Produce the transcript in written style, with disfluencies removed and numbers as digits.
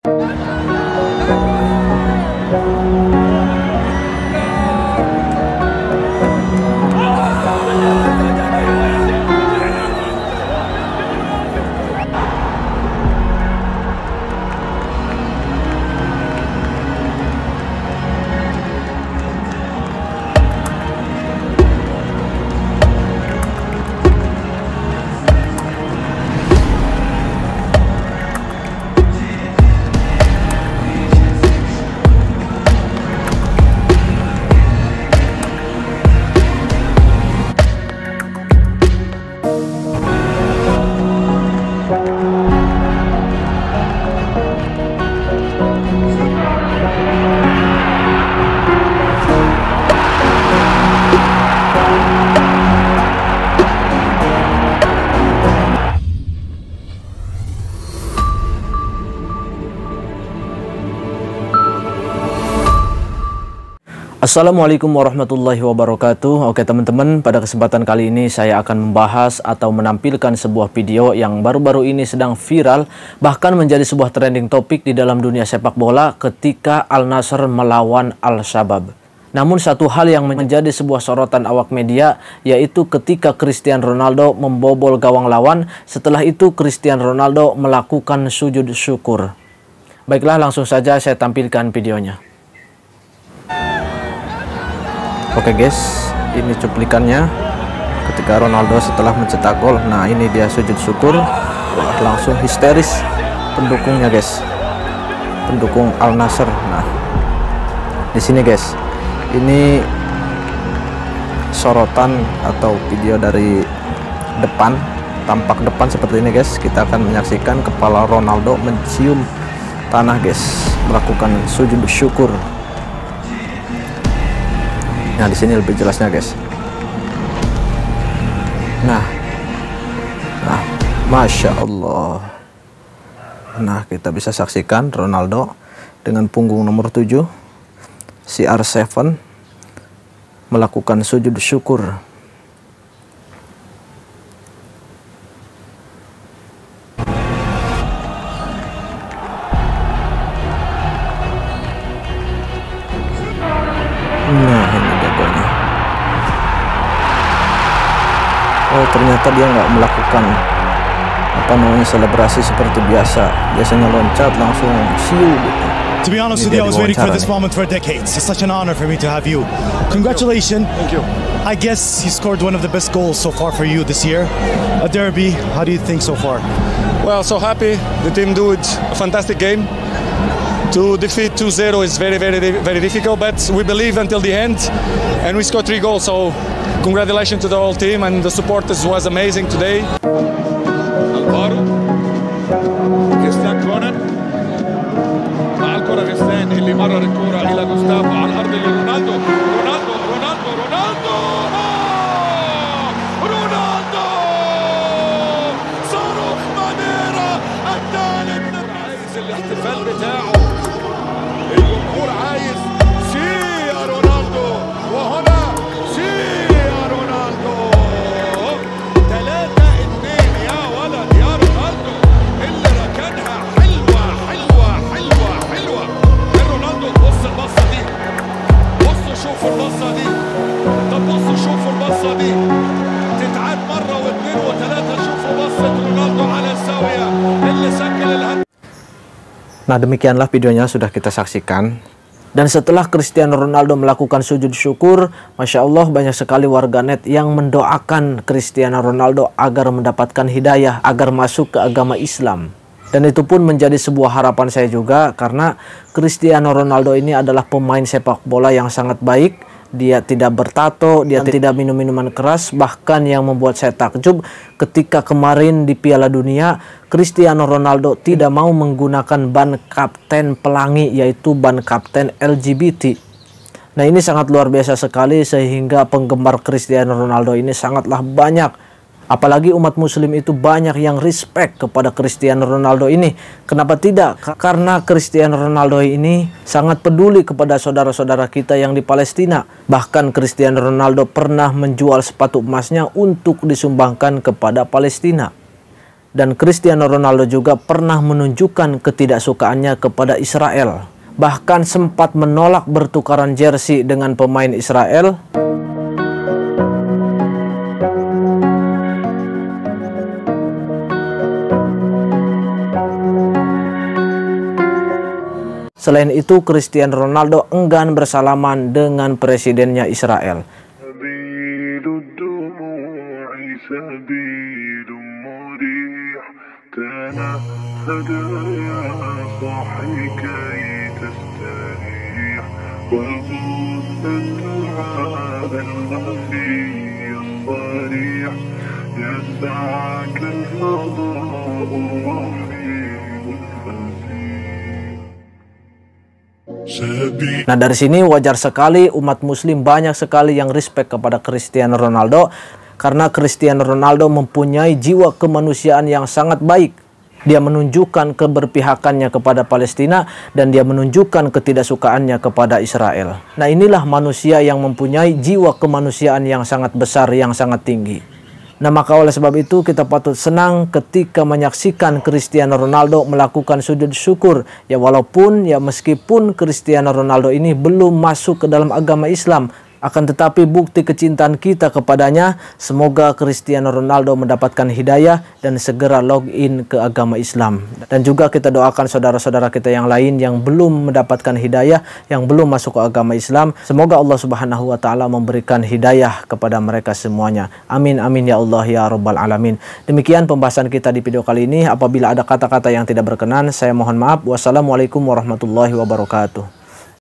Assalamualaikum warahmatullahi wabarakatuh. Oke teman-teman, pada kesempatan kali ini saya akan membahas atau menampilkan sebuah video yang baru-baru ini sedang viral, bahkan menjadi sebuah trending topik di dalam dunia sepak bola ketika Al Nassr melawan Al Shabab. Namun satu hal yang menjadi sebuah sorotan awak media, yaitu ketika Cristiano Ronaldo membobol gawang lawan, setelah itu Cristiano Ronaldo melakukan sujud syukur. Baiklah, langsung saja saya tampilkan videonya. Oke guys, ini cuplikannya ketika Ronaldo setelah mencetak gol. Nah, ini dia sujud syukur. Wah, langsung histeris pendukungnya guys, pendukung Al Nassr. Nah, di sini guys, ini sorotan atau video dari depan, tampak depan seperti ini guys. Kita akan menyaksikan kepala Ronaldo mencium tanah guys, melakukan sujud syukur. Nah, di sini lebih jelasnya guys. Nah, Masya Allah. Nah, kita bisa saksikan Ronaldo dengan punggung nomor 7 CR7 melakukan sujud syukur. Nah, ini dia golnya. Oh, ternyata dia nggak melakukan selebrasi seperti biasa. Biasanya loncat langsung siu gitu. To be honest with you, I was waiting for this moment for decades. It's such an honor for me to have you. Congratulations. Thank you. I guess you scored one of the best goals so far for you this year. A derby. How do you think so far? Well, so happy. The team did a fantastic game. To defeat 2-0 is very difficult, but we believe until the end, and we scored 3 goals. So, congratulations to the whole team, and the supporters was amazing today. Alvaro, Cristian كونان مع الكرة غسان اللي مرر الكرة إلى جوستافو على الأرض لرونالدو. رونالدو صاروخ مانيرا الثالث. عايز الاحتفال بتاعه، الجمهور عايز سي يا رونالدو، وهنا سي يا رونالدو. 3-2 يا ولد يا رونالدو، اللي ركنها حلوة رونالدو. بص البصة دي، بصوا شوفوا البصة دي، طب بصوا شوفوا البصة دي، تتعاد مرة واثنين وثلاثة. شوفوا بصة رونالدو على الزاوية اللي سجل الهدف. Nah, demikianlah videonya sudah kita saksikan. Dan setelah Cristiano Ronaldo melakukan sujud syukur, Masya Allah, banyak sekali warganet yang mendoakan Cristiano Ronaldo agar mendapatkan hidayah, agar masuk ke agama Islam. Dan itu pun menjadi sebuah harapan saya juga, karena Cristiano Ronaldo ini adalah pemain sepak bola yang sangat baik. Dia tidak bertato, dia tidak minum minuman keras. Bahkan yang membuat saya takjub, ketika kemarin di Piala Dunia, Cristiano Ronaldo tidak mau menggunakan ban kapten pelangi, yaitu ban kapten LGBT. Nah, ini sangat luar biasa sekali, sehingga penggemar Cristiano Ronaldo ini sangatlah banyak. Apalagi umat muslim itu banyak yang respect kepada Cristiano Ronaldo ini. Kenapa tidak? Karena Cristiano Ronaldo ini sangat peduli kepada saudara-saudara kita yang di Palestina. Bahkan Cristiano Ronaldo pernah menjual sepatu emasnya untuk disumbangkan kepada Palestina. Dan Cristiano Ronaldo juga pernah menunjukkan ketidaksukaannya kepada Israel. Bahkan sempat menolak bertukaran jersey dengan pemain Israel. Selain itu, Cristiano Ronaldo enggan bersalaman dengan presidennya Israel. Nah, dari sini wajar sekali umat muslim banyak sekali yang respect kepada Cristiano Ronaldo, karena Cristiano Ronaldo mempunyai jiwa kemanusiaan yang sangat baik. Dia menunjukkan keberpihakannya kepada Palestina dan dia menunjukkan ketidaksukaannya kepada Israel. Nah, inilah manusia yang mempunyai jiwa kemanusiaan yang sangat besar, yang sangat tinggi. Nah, maka oleh sebab itu kita patut senang ketika menyaksikan Cristiano Ronaldo melakukan sujud syukur. Ya walaupun, ya meskipun Cristiano Ronaldo ini belum masuk ke dalam agama Islam, akan tetapi bukti kecintaan kita kepadanya, semoga Cristiano Ronaldo mendapatkan hidayah dan segera login ke agama Islam. Dan juga kita doakan saudara-saudara kita yang lain yang belum mendapatkan hidayah, yang belum masuk ke agama Islam, semoga Allah Subhanahu wa taala memberikan hidayah kepada mereka semuanya. Amin amin ya Allah ya rabbal alamin. Demikian pembahasan kita di video kali ini. Apabila ada kata-kata yang tidak berkenan, saya mohon maaf. Wassalamualaikum warahmatullahi wabarakatuh.